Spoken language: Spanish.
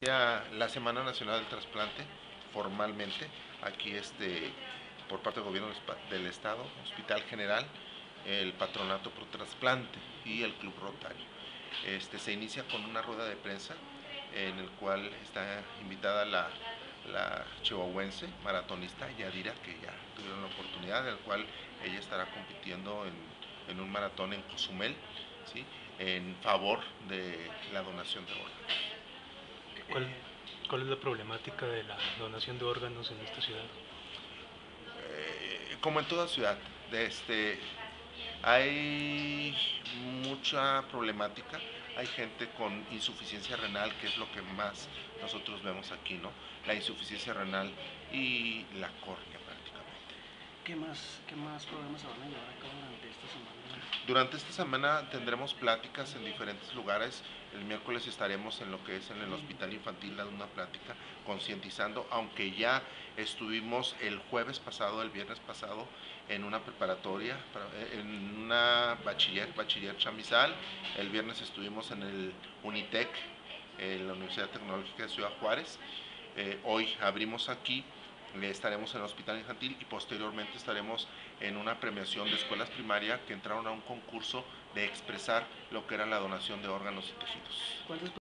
Ya la Semana Nacional del Trasplante, formalmente, aquí por parte del gobierno del Estado, Hospital General, el Patronato Pro Trasplante y el Club Rotario. Se inicia con una rueda de prensa en el cual está invitada la chihuahuense maratonista Yadira, que ya tuvieron la oportunidad, en el cual ella estará compitiendo en un maratón en Cozumel, ¿sí?, en favor de la donación de órganos. ¿Cuál, ¿Cuál es la problemática de la donación de órganos en esta ciudad? Como en toda ciudad, hay mucha problemática. Hay gente con insuficiencia renal, que es lo que más nosotros vemos aquí, ¿no? La insuficiencia renal y la córnea prácticamente. ¿Qué más programas se van a llevar a cabo durante esta semana? Durante esta semana tendremos pláticas en diferentes lugares. El miércoles estaremos en lo que es en el Hospital Infantil dando una plática, concientizando, aunque ya estuvimos el jueves pasado, el viernes pasado, en una preparatoria, en una bachiller chamizal. El viernes estuvimos en el Unitec, en la Universidad Tecnológica de Ciudad Juárez. Hoy abrimos aquí. Estaremos en el hospital infantil y posteriormente estaremos en una premiación de escuelas primarias que entraron a un concurso de expresar lo que era la donación de órganos y tejidos.